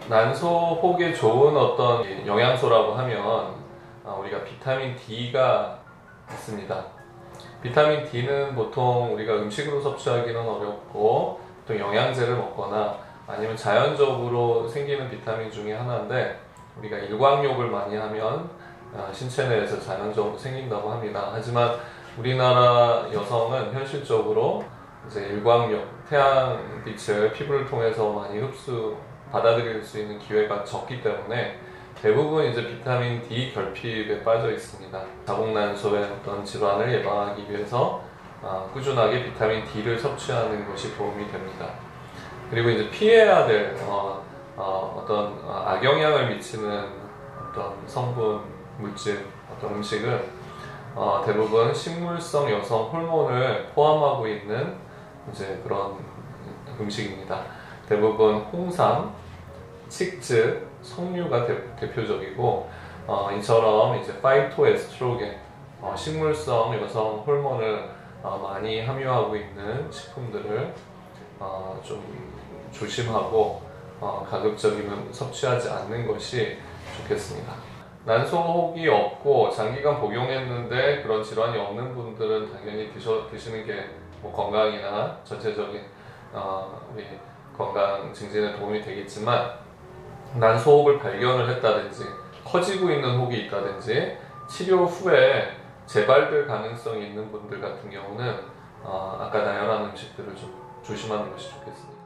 난소혹에 좋은 어떤 영양소라고 하면 우리가 비타민 D가 있습니다. 비타민 D는 보통 우리가 음식으로 섭취하기는 어렵고 보통 영양제를 먹거나 아니면 자연적으로 생기는 비타민 중에 하나인데, 우리가 일광욕을 많이 하면 신체 내에서 자연적으로 생긴다고 합니다. 하지만 우리나라 여성은 현실적으로 이제 일광욕, 태양빛을 피부를 통해서 많이 받아들일 수 있는 기회가 적기 때문에 대부분 이제 비타민 D 결핍에 빠져 있습니다. 자궁난소의 어떤 질환을 예방하기 위해서 꾸준하게 비타민 D를 섭취하는 것이 도움이 됩니다. 그리고 이제 피해야 될 어떤 악영향을 미치는 어떤 성분, 물질, 어떤 음식은 대부분 식물성 여성 호르몬을 포함하고 있는 이제 그런 음식입니다. 대부분 홍삼, 칡즙, 석류가 대표적이고, 이처럼 이제 파이토에스트로겐, 식물성 여성 호르몬을 많이 함유하고 있는 식품들을 좀 조심하고 가급적이면 섭취하지 않는 것이 좋겠습니다. 난소혹이 없고 장기간 복용했는데 그런 질환이 없는 분들은 당연히 드시는 게 뭐 건강이나 전체적인 우리 건강 증진에 도움이 되겠지만, 난소혹을 발견을 했다든지 커지고 있는 혹이 있다든지 치료 후에 재발될 가능성이 있는 분들 같은 경우는 아까 나열한 음식들을 좀 조심하는 것이 좋겠습니다.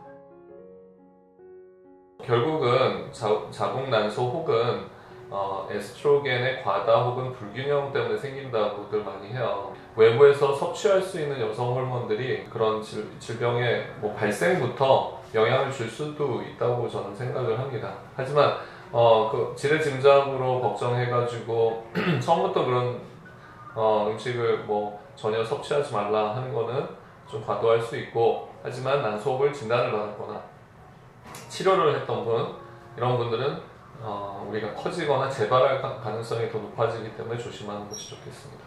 결국은 자궁난소 혹은 에스트로겐의 과다 혹은 불균형 때문에 생긴다고들 많이 해요. 외부에서 섭취할 수 있는 여성 호르몬들이 그런 질병의 발생부터 영향을 줄 수도 있다고 저는 생각을 합니다. 하지만 그 지레짐작으로 걱정해가지고 처음부터 그런 음식을 전혀 섭취하지 말라 하는 거는 좀 과도할 수 있고, 하지만 난소혹을 진단을 받았거나 치료를 했던 이런 분들은 우리가 커지거나 재발할 가능성이 더 높아지기 때문에 조심하는 것이 좋겠습니다.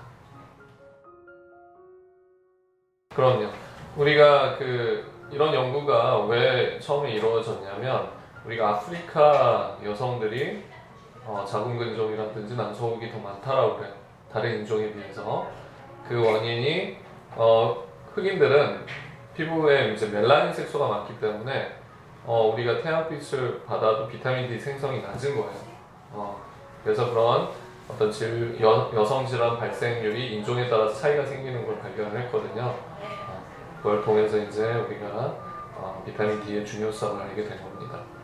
그럼요. 우리가 이런 연구가 왜 처음에 이루어졌냐면, 우리가 아프리카 여성들이 자궁근종이라든지 난소혹이 더 많다라고 그래요. 다른 인종에 비해서. 그 원인이 흑인들은 피부에 이제 멜라닌 색소가 많기 때문에 우리가 태양빛을 받아도 비타민 D 생성이 낮은 거예요. 그래서 그런 어떤 여성 질환 발생률이 인종에 따라서 차이가 생기는 걸 발견을 했거든요. 그걸 통해서 이제 우리가 비타민 D의 중요성을 알게 된 겁니다.